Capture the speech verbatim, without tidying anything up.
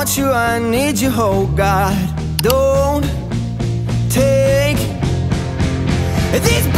want you, I need you, oh God. Don't take these